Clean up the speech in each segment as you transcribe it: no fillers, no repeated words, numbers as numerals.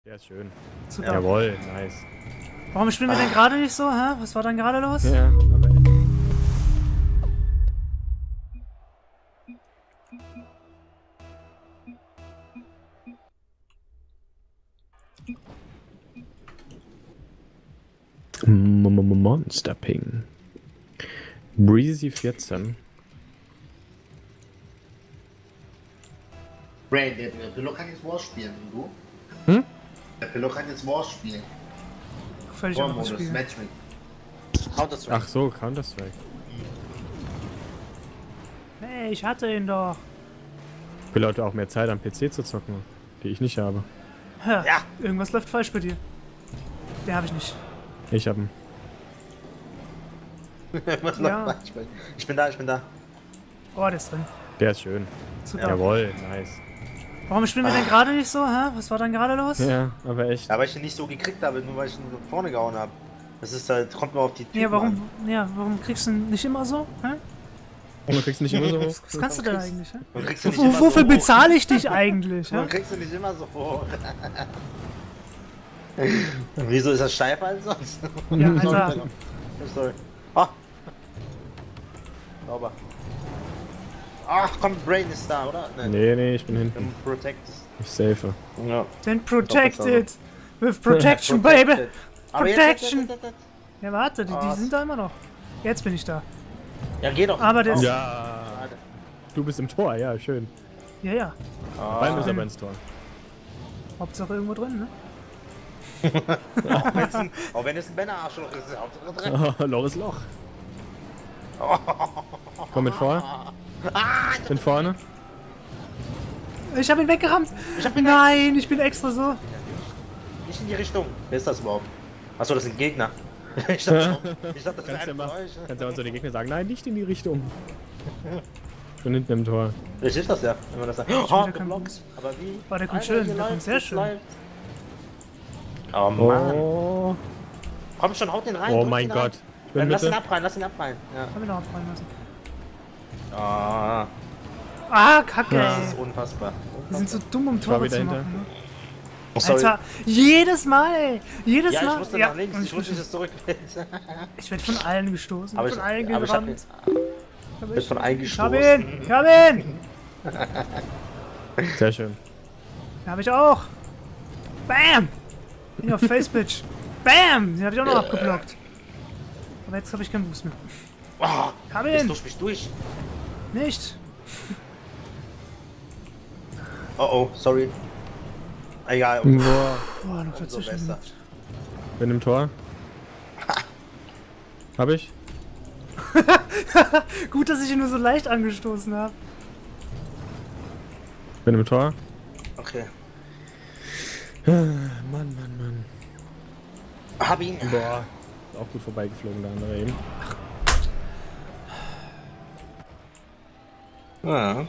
Der ist schön. Super. Jawohl, nice. Warum spielen wir denn gerade nicht so, hä? Was war dann gerade los? Ja, aber Monster Ping. Breezy 14. Brain, der Pillow kann jetzt War spielen, und du? Hm? Der Pillow kann jetzt War spielen. Völlig anderes War-Modus, Spiel. Matchmaking. Counter-Strike. Ach so, Counter-Strike. Hey, ich hatte ihn doch. Will Leute auch mehr Zeit am PC zu zocken, die ich nicht habe. Ja. Ja. Irgendwas läuft falsch bei dir. Den habe ich nicht. Ich habe ihn. Was Ja. läuft falsch? Ich bin da, ich bin da. Oh, der ist drin. Der ist schön. Super. Jawohl, nice. Warum spielen wir denn gerade nicht so, hä? Was war dann gerade los? Ja, aber echt. Ja, weil ich ihn nicht so gekriegt habe, nur weil ich ihn nach vorne gehauen habe. Das ist halt, kommt nur auf die Typen Ja, warum, an. warum kriegst du ihn nicht immer so? Hä? Und du kriegst nicht immer so. Was kannst du denn eigentlich? Hä? Man kriegst du nicht immer Wofür so bezahle ich dich eigentlich? Man Hä? kriegst du nicht immer so hoch. Wieso ist das scheiße als sonst? Ja, Alter. Sorry. Ah. Sauber. Ach komm, Brain ist da, oder? Nee, ich bin hinten. Protect. Ich safe. Ja. Then protected. With protection, baby. Aber Protection. Jetzt. Ja, warte, die sind da immer noch. Jetzt bin ich da. Ja, geh doch. Aber der ist... Ja. Du bist im Tor, ja, schön. Ja. Beim ist aber ins Tor. Hauptsache irgendwo drin, ne? Auch wenn es ein Banner-Arschloch ist, ist Hauptsache drin. Loch ist Loch. Komm mit vor. Bin vorne. Ich hab ihn weggerammt. Nein, ich bin extra so. Nicht in die Richtung. Wer ist das überhaupt? Achso, das sind Gegner. Ich dachte, das Kannst wäre ja ein mal, von euch. kannst ja mal so die Gegner sagen, nein, nicht in die Richtung. Bin hinten im Tor. Vielleicht hilft das ja, wenn man das sagt. wieder Oh, kein geblockt. Boost. Aber wie? Oh, der kommt Alter, schön, hier der kommt läuft, sehr das schön. läuft. Oh Mann. Oh, Komm schon, haut den rein. oh drück mein ihn rein. Gott. Ich bin Dann lass ihn Mitte. abprallen, lass ihn abprallen. Ja. Hab ihn noch abprallen lassen. Ah, Ah, Kacke, Ja. das ist ey. unfassbar. Die sind so dumm, um war Tore wieder zu hinter. machen. Ne? Oh, sorry. Alter, jedes Mal, ey. Jedes Ja, Mal. ich musste nach links, und ich wusste, dass es zurückfällt. ich werd von allen gestoßen, Aber von ich, allen aber ich hab gerammt. bin von Ich hab eingestoßen. ihn, ich hab ihn. Sehr schön. Den hab ich auch. Bam. Hier auf Face, Bitch. Bam. Den hab ich auch noch abgeblockt. Aber jetzt hab ich keinen Boost mehr. Oh, Hab jetzt ihn. durch mich durch. Nicht. Oh oh, sorry. Egal. Boah. Boah, noch Umso dazwischen. besser. Bin im Tor. Hab ich? Gut, dass ich ihn nur so leicht angestoßen habe. Bin im Tor. Okay. Mann. Hab ihn. Boah. Ist auch gut vorbeigeflogen, der andere eben. Ja.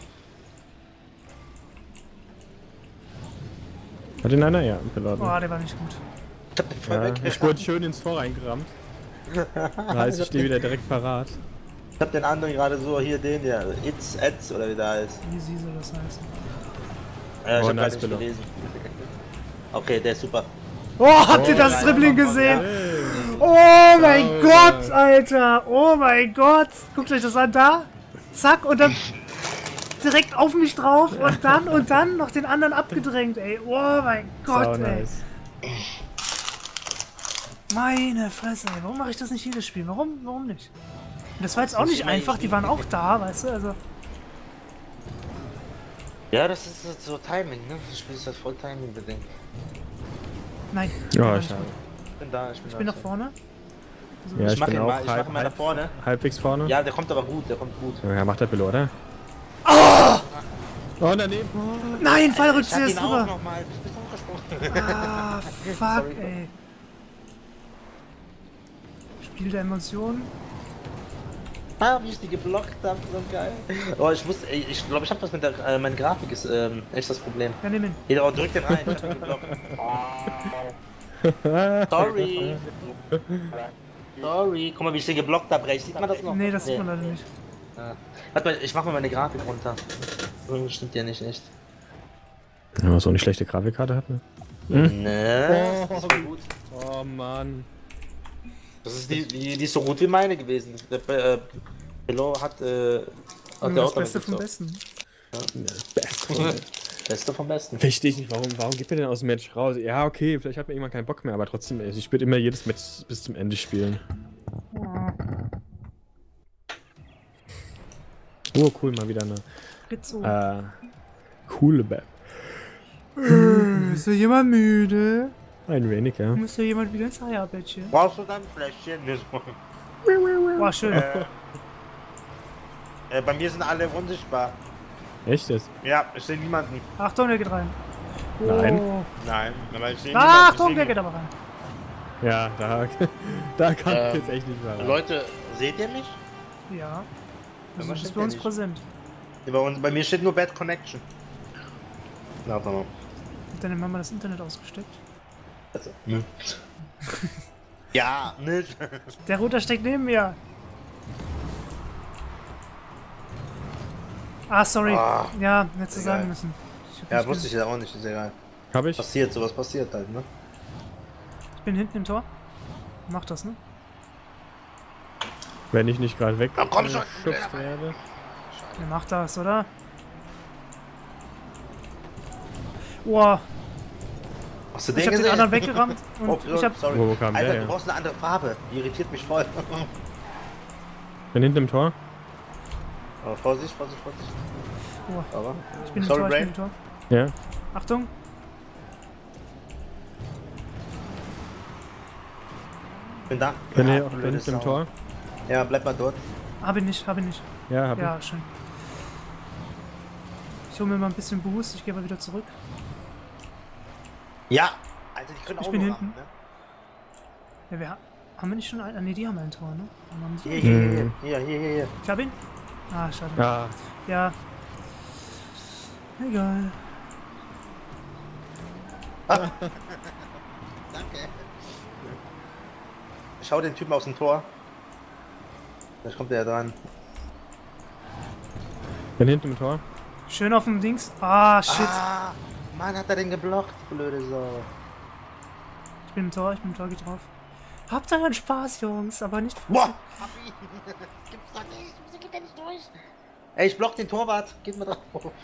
Hat den einer? Ja, im Piloten. Boah, der war nicht gut. Ich hab den voll Ja, weg. ich wurde schön ins Tor reingerammt. Da heißt, ich stehe wieder direkt parat. Ich hab den anderen gerade so, hier den, ja, Ads oder wie der heißt. Easy soll das heißen. Ja, ich Oh, hab nice, gar nicht Billo. gelesen. Okay, der ist super. Oh, habt ihr das nein, Dribbling Mann, gesehen? Hey. Oh mein Oh, Gott, Mann. Alter. Oh mein Gott. Guckt euch das an, da. Zack, und dann direkt auf mich drauf und dann noch den anderen abgedrängt, ey. Oh mein Gott, Sau ey. nice. Meine Fresse, ey. Warum mache ich das nicht jedes Spiel? Warum nicht? Und das war jetzt auch nicht einfach, die waren auch da, weißt du, also. Ja, das ist so Timing, ne? Das Spiel ist das voll Timing bedingt. Nein. Ja, war ich, nicht gut. Ich bin da, Ich bin nach vorne. ja, Ich ich mach bin ihn auch mal, ich mach ihn mal nach vorne. halbwegs vorne. Ja, der kommt aber gut, der kommt gut. Ja, macht der Pilot, oder? Oh, daneben. Nein, Ich hab Fallrückzieher ihn ist auch drüber. nochmal. Du bist umgesprungen. Ah, fuck, ey. Spiel der Emotionen. Ah, wie ich die geblockt hab, so geil. Oh, ich glaube, ich hab das mit der, meine Grafik ist echt das Problem. Ja, nimm ihn. Jeder drückt den rein, ich hab ihn geblockt. Sorry. Sorry. Guck mal, wie ich den geblockt hab, rechts. Sieht man das noch? Nee, das sieht man leider nicht. Ah. Warte mal, ich mach mal meine Grafik runter. Das stimmt ja nicht echt. Ja, so eine schlechte Grafikkarte hat, ne? Ne? Oh. Das war gut. Oh Mann. Das ist die ist so gut wie meine gewesen. Der Pillow hat der Das auch Beste damit vom gezogen. Besten. Beste vom Besten. Verstehe ich nicht, warum geht mir denn aus dem Match raus? Ja, okay, vielleicht hat man irgendwann keinen Bock mehr, aber trotzdem, ey, ich würde immer jedes Match bis zum Ende spielen. Oh, cool, mal wieder eine Rizzo. coole Map. Ist da jemand müde? Ein wenig, ja. Muss da jemand wieder ins Eierbettchen? Brauchst du dann Fläschchen? War schön. Bei mir sind alle unsichtbar. Echt jetzt? Ja, ich sehe niemanden. Achtung, der geht rein. Nein. Oh. Nein, aber ich sehe Achtung, der geht aber rein. Ja, da kann ich jetzt echt nicht mehr rein. Leute, seht ihr mich? Ja. Was Das ist steht bei der uns nicht? präsent. Bei mir steht nur Bad Connection. Na, warte mal. Hat deine Mama das Internet ausgesteckt? Also, ja, nicht. Der Router steckt neben mir. Ah, sorry. Ah, Ja, hättest du egal. sagen müssen. Ja, wusste ich ja auch nicht, ist egal. Hab ich? Passiert, sowas passiert halt, ne? Ich bin hinten im Tor. Mach das, ne? Wenn ich nicht gerade weg komm schon. geschubst werde. Er macht das, oder? Wow, Hast du ich den hab den gesehen? anderen weggerammt und Oh, ich hab... sorry. Wo kam Alter, der du her? brauchst eine andere Farbe. Die irritiert mich voll. Bin hinten im Tor. Aber Vorsicht, Vorsicht, Vorsicht. Oh, Aber. ich bin im Sorry, Tor, ich bin Brain. im Tor. Ja. Achtung. Bin da. Bin Ja, hier blöde bin hinten im Sau. Tor. Ja, bleib mal dort. Hab ihn nicht, hab ihn nicht. Ja, hab Ja, schön. Ich hole mir mal ein bisschen Boost, ich gehe mal wieder zurück. Ja! Alter, die können Ich auch bin nur hinten. rammen, ne? Ja, haben wir nicht schon einen? Ah, ne, die haben ein Tor, ne? Haben die Hier, einen? hier, hier, hier, hier, hier. Ich hab ihn. Ah, schade. ich. Ja. Ja. Egal. Danke. Ich schau den Typen aus dem Tor. Vielleicht kommt der ja dran. Bin hinten im Tor. Schön auf dem Dings. Ah, shit. Ah, Mann, hat er den geblockt, blöde Sau. Ich bin im Tor, geht drauf. Habt euren Spaß, Jungs, aber nicht Boah! Hab ihn! Das gibt's doch nicht! Wieso geht der nicht durch? Ey, ich block den Torwart! Geht mal drauf!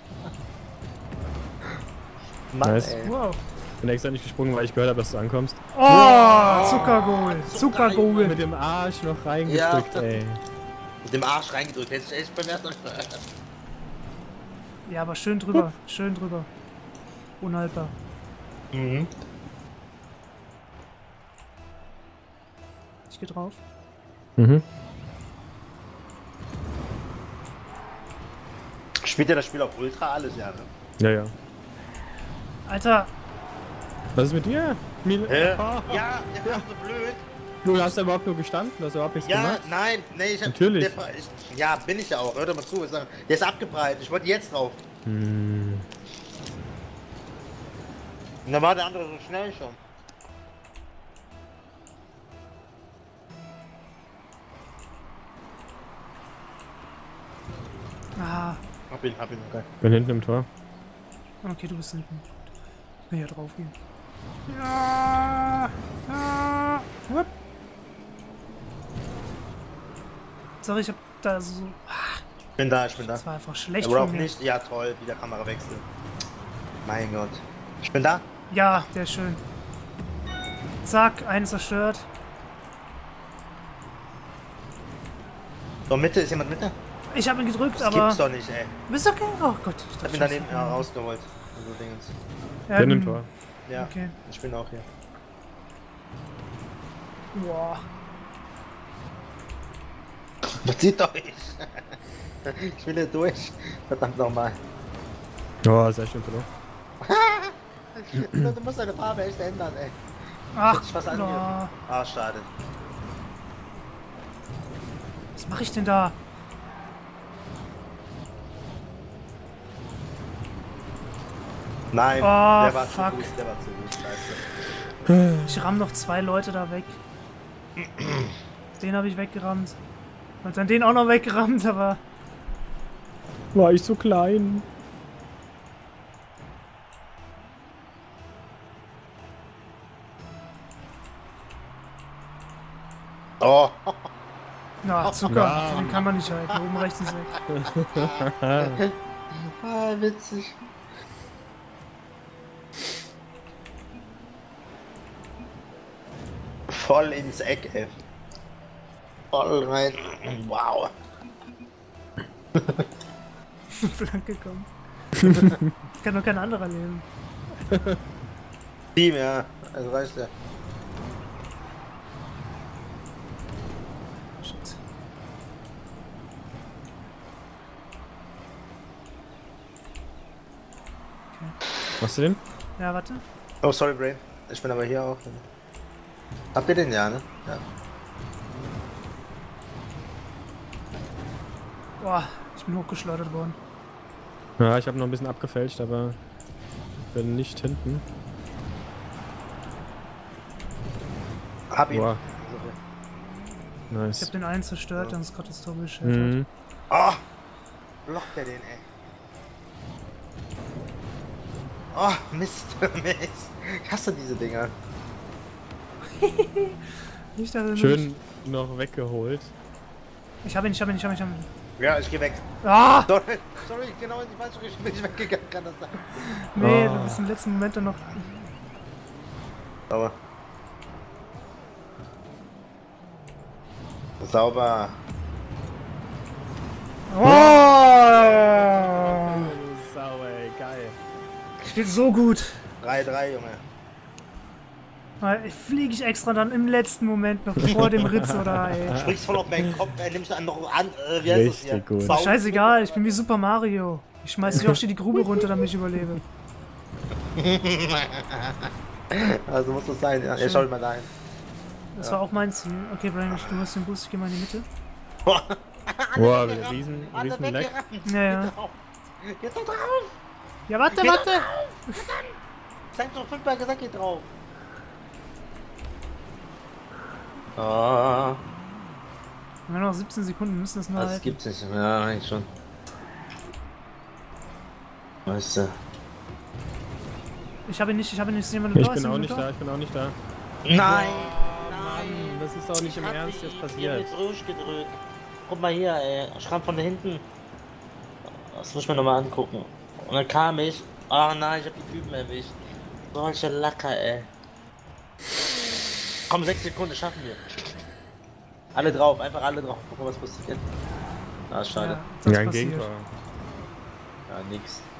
Mann, Nice. ey. Wow. Bin extra nicht gesprungen, weil ich gehört habe, dass du ankommst. Oh, Zuckergoal. Zuckergoal. Mit dem Arsch noch reingedrückt, Ja. ey. Mit dem Arsch reingedrückt. Hätte ich echt beim ersten Mal. Ja, aber schön drüber. Schön drüber. Unhaltbar. Mhm. Ich geh drauf. Mhm. Spielt ihr das Spiel auf Ultra alles, ja, ne? Ja, ja. Alter, Was ist mit dir? Hä? Ah, Ja, der war so blöd. Du hast da überhaupt nur gestanden, du hast überhaupt nichts Ja, gemacht. nein, nee, ich hab. Natürlich. Ja, bin ich ja auch. Hör doch mal zu. Der ist abgeprallt. Ich wollte jetzt drauf. Hm. Und dann war der andere so schnell schon. ah, Hab ihn, okay. Bin hinten im Tor. okay, du bist hinten. Ich will ja drauf gehen. Ja, ja, whoop. Sorry, ich hab da so... Ich bin da. Das war einfach schlecht Oder auch von mir. nicht. Ja, toll. Wieder Kamerawechsel. Mein Gott. Ich bin da. Ja, der ist schön. Zack, einen zerstört. So, Mitte. Ist jemand Mitte? Ich habe ihn gedrückt, Das aber... gibt's doch nicht, ey. Bist okay? Oh Gott. Ich hab ihn daneben rausgeholt. So Dingens. Bin im Tor. Ja, Okay. ich bin auch hier. Boah. Was sieht doch ich? Ich will hier durch. Verdammt nochmal. Oh, sehr schön, Polo. Du musst deine Farbe echt ändern, ey. Ach, Ich was an mir. Ah, schade. was mache ich denn da? Nein, Oh, der war fuck. zu gut, der war zu gut, scheiße. Ich ramm noch 2 Leute da weg. Den habe ich weggerammt. Und dann den auch noch weggerammt, aber... War ich so klein? Oh. Na, Zucker. Ja. Den kann man nicht halten. Oben rechts ist weg. Ah, witzig. Voll ins Eck, ey. Voll rein. Wow. Flanke kommt. Kann doch kein anderer nehmen. Team, ja. Also reicht ja. Shit. Machst du den? Ja, warte. Oh, sorry, Brain. Ich bin aber hier auch. Habt ihr den ja, ne? Ja. Boah, ich bin hochgeschleudert worden. Ja, ich habe noch ein bisschen abgefälscht, aber bin nicht hinten. Hab ihn. Boah. Ich Nice. hab den einen zerstört, dann ist gerade das Tor beschert. Mhm. Oh! Blockt er den, ey. Oh, Mist. Mist. Ich hasse diese Dinger. Nicht, dass er Schön noch weggeholt. Ich hab ihn. Ja, ich geh weg. Ah! Sorry, genau in die falsche Richtung bin ich weggegangen, kann das sein. Nee, Oh. du bist im letzten Moment dann noch. Sauber. Sauber. Oh! Sau, ey, geil. Steht so gut. 3-3, Junge. Weil fliege ich extra dann im letzten Moment noch vor dem Ritz oder ey. Sprichst voll auf meinen Kopf, nimmst du noch an, wie heißt das hier? Richtig gut. Sau- Scheißegal, ich bin wie Super Mario. Ich schmeiß Yoshi die Grube runter, damit ich überlebe. Also muss das sein, ja. Ja, schau mal dahin. Das war auch mein Ziel. Okay, Brian, du hast den Boost, ich geh mal in die Mitte. Boah, riesen Leck. Ja, ja. Geht doch drauf! Ja, warte. Zeig doch 5-mal gesagt, geht drauf. Oh, Wir haben noch 17 Sekunden, wir müssen das nur das halten. gibt's nicht. Ja, eigentlich schon. Weißt du. Ich habe ihn nicht, ist jemand Ich da? Ist bin auch jemand nicht da, ich bin auch nicht da. Nein! Mann, das ist auch nicht im Ich hab Ernst dich jetzt passiert. hier durchgedrückt. Guck mal hier, ey. Schramm von da hinten. Das muss ich mir nochmal angucken. Und dann kam ich. Oh nein, ich hab die Typen erwischt. Solche Lacker, ey. Komm, 6 Sekunden, schaffen wir. Alle drauf, einfach alle drauf. Gucken, was passiert. Ah, schade. Ja, das Ja, ein passiert. Gegentor. Ja, nix. Ist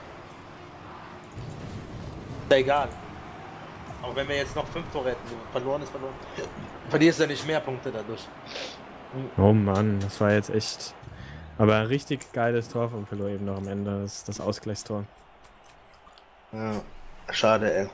ja egal. Auch wenn wir jetzt noch 5 Tore hätten, verloren ist verloren. Verlierst ja nicht mehr Punkte dadurch. Oh Mann, das war jetzt echt. Aber ein richtig geiles Tor von Pillow eben noch am Ende. Das Ausgleichstor. Ja, schade, ey.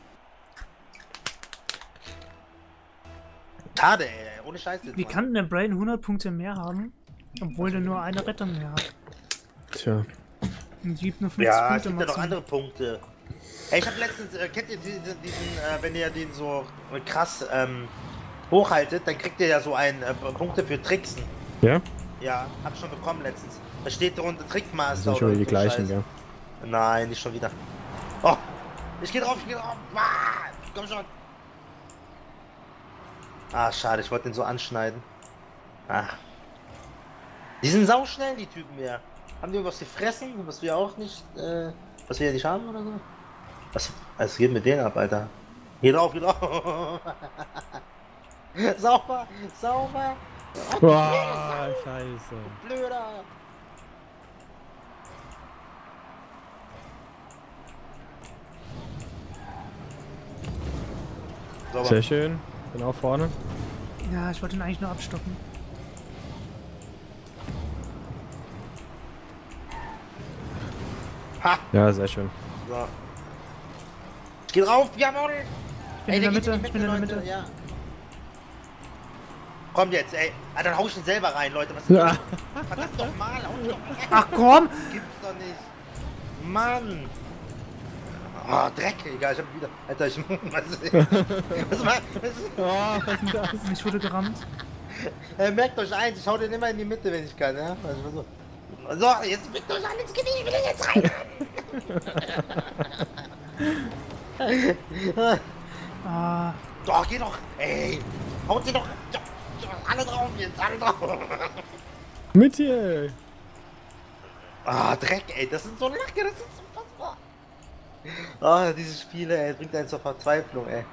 Schade, ey. Ohne Scheiß jetzt, Wie Mann. kann denn der Brain 100 Punkte mehr haben, obwohl der nur eine Rettung mehr hat? Tja. Und gibt nur 50 Ja, es Punkte gibt ja noch maximal. andere Punkte. Ey, ich hab letztens, kennt ihr diesen wenn ihr den so krass hochhaltet, dann kriegt ihr ja so Punkte für Tricksen. Ja? Ja, hab ich schon bekommen letztens. Da steht drunter Trickmaster. Das sind schon wieder die so gleichen, Scheiß. ja. Nein, nicht schon wieder. Oh, ich geh drauf. Ah, komm schon. Ah, schade, ich wollte den so anschneiden. Ach. Die sind sauschnell, die Typen hier. Haben die was gefressen, was wir auch nicht, was wir nicht haben oder so? Was geht mit denen ab, Alter? Hier drauf, hier drauf. Sauber, sauber. Boah, scheiße. Blöder. Sauber. Sehr schön. Bin auch vorne. Ja, ich wollte ihn eigentlich nur abstoppen. Ha! Ja, sehr schön. So. Ich geh drauf, jawohl! Ich bin in der der geht Mitte, ich bin in der Leute, Mitte. Ja. Kommt jetzt, ey. Ah, dann hau ich ihn selber rein, Leute. Was ist das? Verdammt nochmal, hau ich doch mal. Ach komm! Gibt's doch nicht. Mann! Oh, Dreck, egal, ich hab wieder. Alter, ich. Was ist Oh, was ist denn das? Ich wurde gerammt. merkt euch eins, ich hau den immer in die Mitte, wenn ich kann, ja? Also, so, jetzt biegt euch alle ins Knie, ich will den jetzt rein! Ah, Doch, geh doch! Ey! Haut sie doch! Ja. Alle drauf jetzt, alle drauf. Mit hier! Ah, Dreck, ey, das sind so Lacke, das ist unfassbar. Ah, diese Spiele, ey, bringt einen zur Verzweiflung, ey.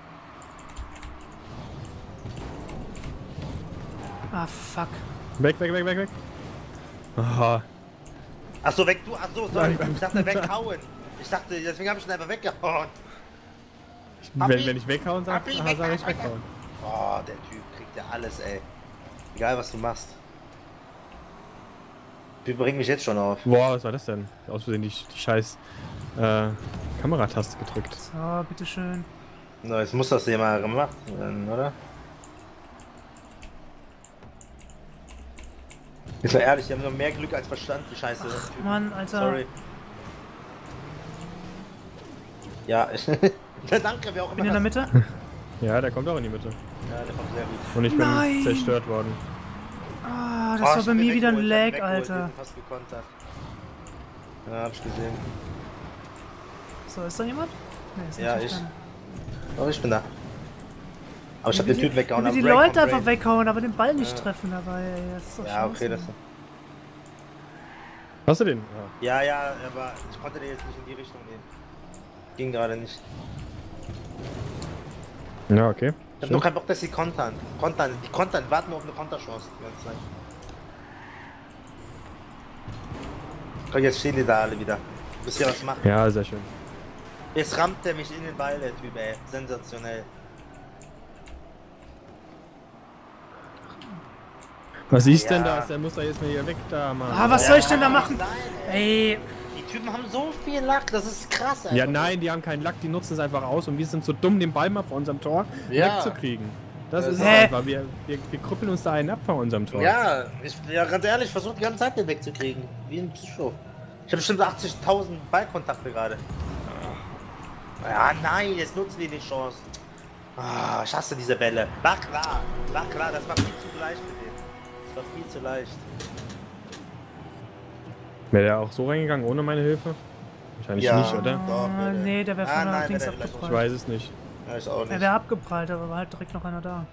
Ah, fuck. Weg, weg, weg, weg, weg. Aha. Achso, weg, du, achso, sorry, ich dachte weghauen. Ich dachte, deswegen habe ich ihn einfach weggehauen. Wenn ich weghauen sag, Papi, sag ich weghauen. Oh, der Typ kriegt ja alles, ey. Egal, was du machst. Die bringen mich jetzt schon auf. Boah, was war das denn? Aus Versehen die scheiß Kamerataste gedrückt. So, bitteschön. Na, jetzt muss das ja mal gemacht werden, oder? Ist ja ehrlich, die haben nur mehr Glück als Verstand, die Scheiße. Ach, Mann, Alter. Sorry. Ja, ich. Danke, wer auch immer. Bin in der Mitte? Ja, der kommt auch in die Mitte. Ja, der kommt sehr gut. Und ich Nein. bin zerstört worden. Ah, das war bei mir wieder ein Lag, Alter. Fast gekontert. Ja, hab ich gesehen. So, ist da jemand? Nee, ist Ja, natürlich ich. keiner. Aber ich bin da. Aber ich hab den Typ weggehauen. Wie aber die Break Leute on einfach Break. weghauen, aber den Ball nicht treffen dabei, ey. Das ist doch Ja, okay, scheiße. das. Hast du den? Ja. Ja, aber ich konnte den jetzt nicht in die Richtung gehen. Ging gerade nicht. Ja, okay. Ich hab nur keinen Bock, dass sie kontern. Die kontern, warten nur auf eine Konterchance die ganze Zeit. Komm, jetzt stehen die da alle wieder. Du musst ja was machen. Ja, sehr schön. Jetzt rammt der mich in den Ball, der Typ, ey. Sensationell. Was siehst Ja. denn das? Der muss da jetzt mal hier weg da, Mann. Ah, was soll ich denn da machen? Nein, ey. Ey, Die Typen haben so viel Lack, das ist krass, ey. Ja, nein, die haben keinen Lack, die nutzen es einfach aus und wir sind so dumm, den Ball mal vor unserem Tor Ja. wegzukriegen. Das ist es Hä? einfach. Wir krüppeln uns da einen ab vor unserem Tor. Ja, ganz ehrlich, ich versuche die ganze Zeit den wegzukriegen. Wie ein Psycho. Ich habe bestimmt 80.000 Ballkontakte gerade. Ja, nein, jetzt nutzen die Chance. Ah, ich hasse diese Bälle. War klar, das war viel zu leicht mit denen. Das war viel zu leicht. Wäre der auch so reingegangen ohne meine Hilfe? Wahrscheinlich Ja. nicht, oder? Doch, ah, würde. nee, der wäre von der nein, Dings wäre der Ich abgeprallt. weiß es nicht. Ja, ich auch Er nicht. wäre abgeprallt, aber war halt direkt noch einer da.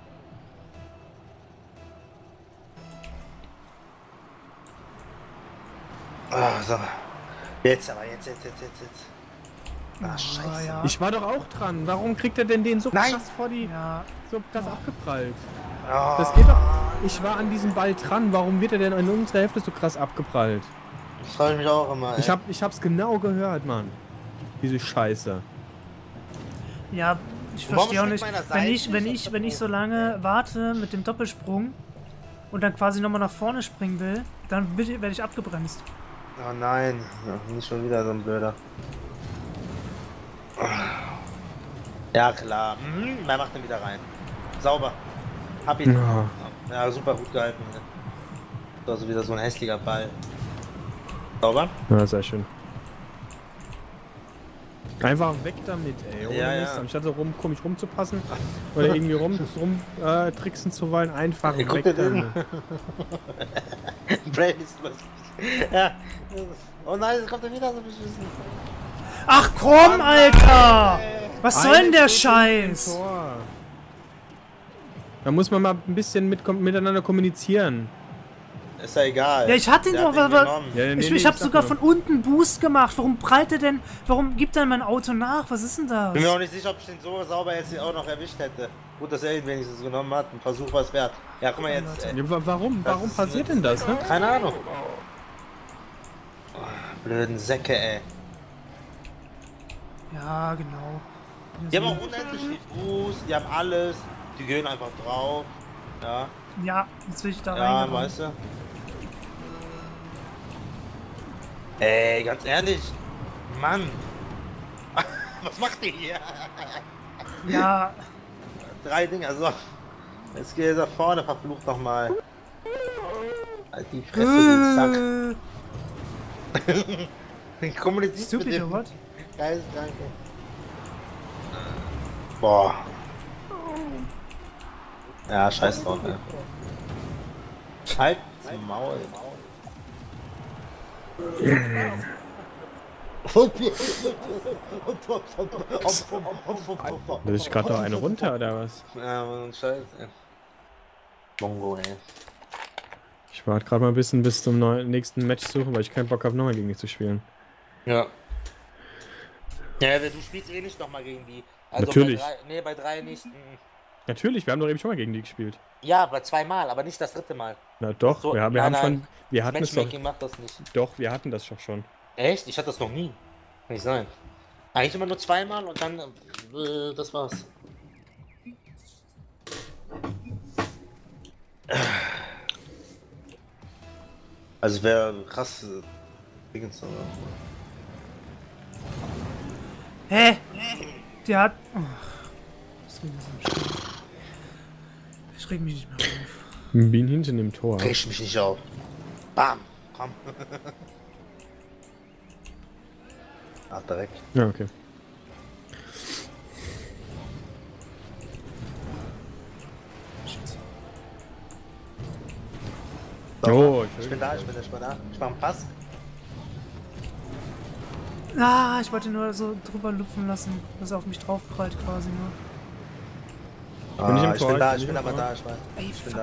Ah, so. Jetzt aber, jetzt. Ah, scheiße. ja. Ich war doch auch dran. Warum kriegt er denn den so Nein. krass vor die... Ja, So krass abgeprallt? Ah. Das geht doch... Ich war an diesem Ball dran. Warum wird er denn in unserer Hälfte so krass abgeprallt? Das frage ich mich auch immer. Ey. Ich hab's genau gehört, Mann. Diese Scheiße. ja, ich Und warum verstehe auch steht nicht. meiner Seite Wenn ich so lange warte mit dem Doppelsprung und dann quasi nochmal nach vorne springen will, dann werde ich abgebremst. Oh nein, ja, nicht schon wieder so ein Blöder. Ja klar, wer macht den wieder rein? Sauber. Hab ihn. Ja. Ja, super gut gehalten. Ne? Das ist also wieder so ein hässlicher Ball. Sauber? Ja, sehr schön. Einfach weg damit, ey. Ohne Ja, Mist. ja. Anstatt so komisch rumzupassen oder irgendwie tricksen zu wollen, einfach Ey, guck weg dir den. damit. Brain ist lustig. Ja. Oh nein, jetzt kommt er wieder so beschissen. Ach komm, Alter! ey. Was soll denn der Eine Stunde im Scheiß? Tor. Da muss man mal ein bisschen miteinander kommunizieren. Ist ja egal. Ja, ich hatte ihn Der doch, hat den aber genommen. Ja, nee, ich hab sag sogar nur. von unten Boost gemacht. Warum prallt er denn? Warum gibt er mein Auto nach? Was ist denn das? Bin mir auch nicht sicher, ob ich den so sauber jetzt auch noch erwischt hätte. Gut, dass er ihn wenigstens genommen hat. Ein Versuch war es wert. Ja, guck mal jetzt. Ja, warum? Das Warum ist passiert denn das, ne? Keine Ahnung. Oh, blöden Säcke, ey. Ja, genau. Die haben auch unendlich viel Fuß, die haben alles. Die gehen einfach drauf. Ja, Ja, jetzt will ich da ja, rein. weißt du. Ey, ganz ehrlich. Mann. Was macht ihr hier? Ja, 3 Dinge, also. Jetzt geht er da vorne, verflucht nochmal. Halt die Fresse, du Sack. Kommunizierst mit stupid dem or what? Geisteskranke. Boah. Ja, scheiß drauf, ey. Halt zum Maul. Da ist gerade noch eine runter, oder was? Ja, Mann, scheiße. Mongo, ey. Ich warte gerade mal ein bisschen bis zum nächsten Match suchen, weil ich keinen Bock habe, nochmal gegen dich zu spielen. Ja. Ja, du spielst eh nicht nochmal gegen die. Also Natürlich. Bei drei nicht. Natürlich, wir haben doch eben schon mal gegen die gespielt. Ja, bei 2 Mal, aber nicht das 3. Mal. Na doch, So, wir haben schon. Wir hatten es doch. Matchmaking macht das nicht. Doch, wir hatten das doch schon. Echt? Ich hatte das noch nie. Kann nicht sein. Eigentlich immer nur 2 Mal und dann, das war's. Also wäre krass. Dingens, oder? Hä? Der hat... Oh. Das regt mich so schlimm. Ich reg mich nicht mehr auf. Bin hinten im Tor. Reg mich nicht auf. Bam! Komm. Ah, direkt. Ja, okay. Oh, ich bin da. Ich mach einen Pass. Ah, ich wollte nur so drüber lupfen lassen, dass er auf mich draufprallt quasi nur. Bin ich im Ich Tor? bin da, Ich ich bin bin im aber Tor. da, ich weiß. Ey, Ich bin fuck. da.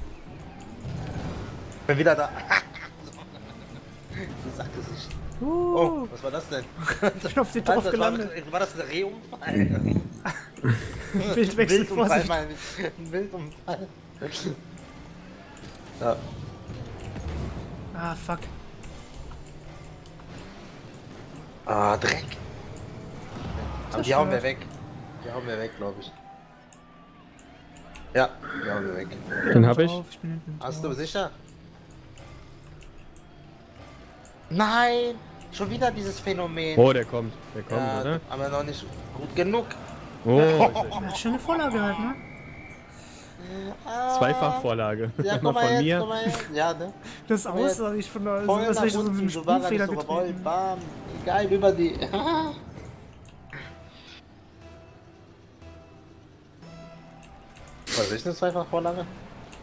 Ich bin wieder da. Du sagtest nicht. Oh, was war das denn? Ich bin auf den Dorf gelandet. War das ein Rehunfall? Wildwechsel vor Wildunfall, sich. meine ich. Ein Wildunfall. Ja. Ah, fuck. Ah, Dreck. Aber die Zerstört. hauen wir weg. Die hauen wir weg, glaube ich. Ja, die hauen wir weg. Den hab ich. Ich bin hinten im Hast Tor. du sicher? Nein! Schon wieder dieses Phänomen. Oh, der kommt. Der kommt, Ja, oder? aber noch nicht gut genug. Oh, Ja, schöne Vorlage halt, ne? Zweifachvorlage. Ja, Einmal komm mal von jetzt, mir. komm mal jetzt. Ja, ne? Das Aber jetzt aussah, ich von der, Voll als nach wäre ich so unten, einen so war er Sprungfehler nicht so gewollt. getreten. Bam. Geil, über die. Was ist eine Zweifachvorlage? Ja,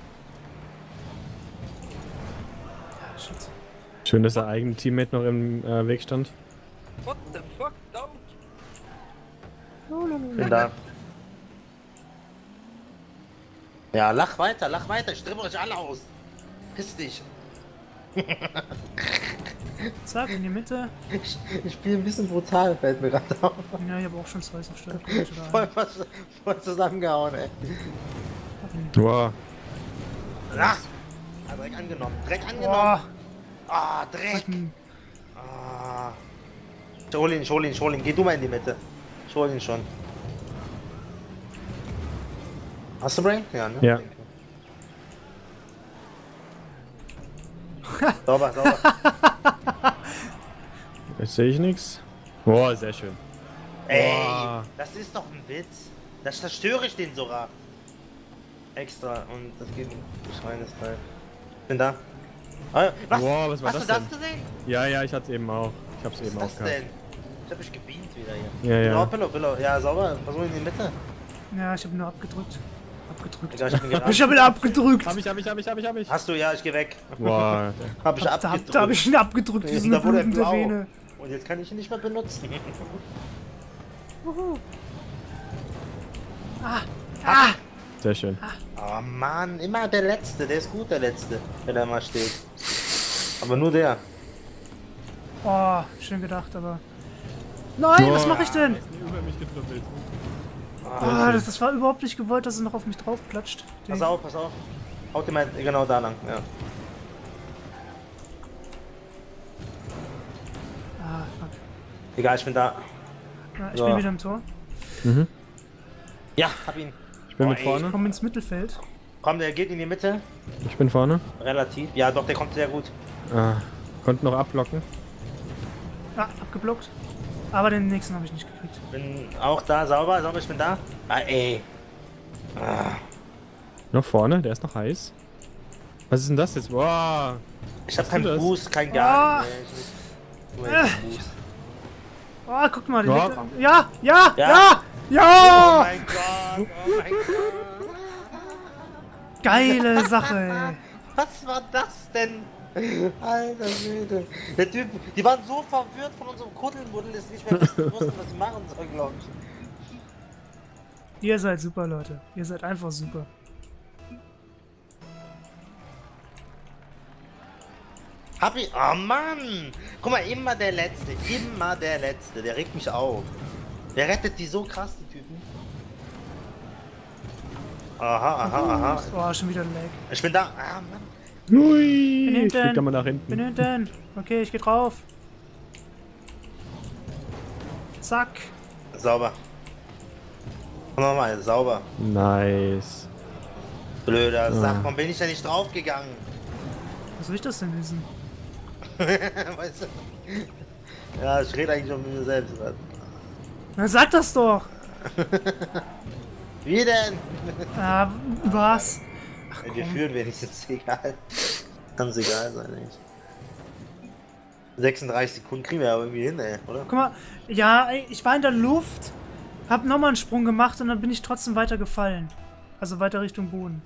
shit. Schön, dass der eigene Teammate noch im Weg stand. What the fuck? No. Bin da. Ja, lach weiter, ich trimme euch alle aus. Piss dich. Zack, in die Mitte. Ich spiele ein bisschen brutal, fällt mir gerade auf. Ja, ich habe auch schon 2 zerstört. Voll zusammengehauen, ey. Wow. Ah, Dreck angenommen. Boah, Ah, Dreck. Ah. Ich hol ihn. Geh du mal in die Mitte. Ich hol ihn schon. Hast du Brain? Ja, ne? Ja. Sauber. Jetzt sehe ich nichts. Boah, sehr schön. Ey, Boah. das ist doch ein Witz. Das zerstöre ich den sogar. Extra. Und das geht nicht rein, das Teil. Bin da. Ah, was? Boah, was war Hast das du das gesehen? Ja, ich hatte es eben auch. Ich hab's Was eben ist auch das gehabt. denn? Ich hab mich gebeamt wieder hier. Ja, ja. Pillow. Ja, sauber. Versuch in die Mitte. ja, ich habe nur abgedrückt. Egal, ich hab ihn gerammt. Ich habe ihn abgedrückt. Hab ich. Hast du? Ja, ich geh weg. Boah. Hab ich Da abgedrückt. hab ich ihn abgedrückt, wie so eine Da wurde er blutende blau. Vene. Und jetzt kann ich ihn nicht mehr benutzen. Sehr schön. Oh Mann, immer der Letzte. Der ist gut, der Letzte, wenn er mal steht. Aber nur der. Oh, schön gedacht, aber... Nein, was Boah. mache ich denn? Über mich getrüppelt. Ah, das war überhaupt nicht gewollt, dass er noch auf mich drauf platscht. Pass auf. Haut dir mal genau da lang. Ja. Ah, fuck. Egal, ich bin da. Ja, ich So. bin wieder im Tor. Ja, hab ihn. Ich bin mit ey, vorne. Komm ins Mittelfeld. Komm, der geht in die Mitte. Ich bin vorne. Relativ. Ja, doch, der kommt sehr gut. Ah, konnte noch abblocken. Ah, abgeblockt. Aber den nächsten habe ich nicht gekriegt. Bin auch da, sauber, ich bin da. Ah, ey. Ah, Noch vorne, der ist noch heiß. Was ist denn das jetzt? Boah. ich hab Was keinen tut das? Boost, kein Ah. gar nichts. Nur jetzt Boost. Oh, guck mal. Die Ja. Mitte. Ja! Ja! Ja. Ja! Oh Ja! mein Gott, oh mein Gott. Geile Sache, ey. Was war das denn? Alter Schwede. Der Typ, die waren so verwirrt von unserem Kuddelmuddel, dass sie nicht mehr wussten, was sie machen sollen, glaube ich. Ihr seid super, Leute. Ihr seid einfach super. Hab ich. Oh Mann! Guck mal, immer der Letzte. Immer der Letzte. Der regt mich auf. Der rettet die so krass, die Typen. Aha, aha. Oh, schon wieder ein Lag. Ich bin da. Ah, Mann. Ui, Bin ich flieg hinten. da mal nach Bin hinten. hinten. Okay, ich geh drauf. Zack. Sauber. Nochmal, sauber. Nice. Blöder Sack, Ah. warum bin ich da nicht draufgegangen? Was soll ich das denn wissen? Weißt du? Ja, ich rede eigentlich schon mit mir selbst. Na, sag das doch. Wie denn? Ah, was? Ja, wir führen wenigstens, egal. Kann's egal sein, eigentlich. 36 Sekunden kriegen wir aber irgendwie hin, ey, oder? Guck mal, ja, ey, ich war in der Luft, hab nochmal einen Sprung gemacht und dann bin ich trotzdem weiter gefallen. Also weiter Richtung Boden.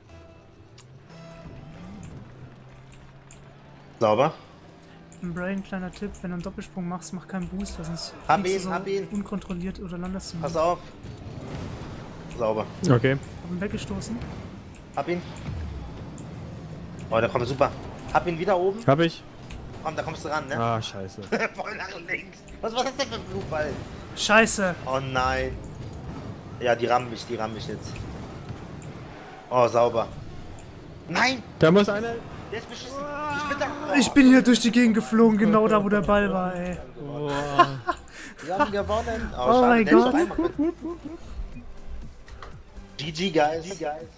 Sauber. Ein Brain, kleiner Tipp, wenn du einen Doppelsprung machst, mach keinen Booster, sonst Hab fliegst du ihn, hab ihn. unkontrolliert oder landest du. Pass auf. Sauber. Okay. Hab ihn weggestoßen. Hab ihn. Oh, da kommt super. Hab ihn wieder oben. Hab ich. Komm, da kommst du ran, ne? Ah, scheiße. Voll nach links. Was war das denn für ein Flugball? Scheiße. Oh nein. Ja, die rammen mich jetzt. Oh, sauber. Nein! Da muss einer. Der ist beschissen. Ich bin da. Oh, Ich bin hier durch die Gegend geflogen, genau da, wo der Ball war, ey. wir haben gewonnen. Oh schade, mein der ist Gott. doch einmal drin. GG, guys.